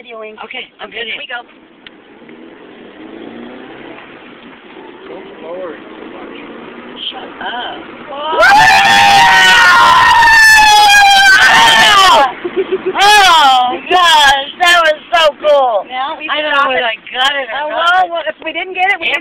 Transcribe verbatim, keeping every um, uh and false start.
videoing. Okay, I'm Okay, here videoing. we go. Don't lower it so much. Shut up. Oh, gosh, that was so cool. Now we I don't know whether I got it or Oh, not. well, if we didn't get it, we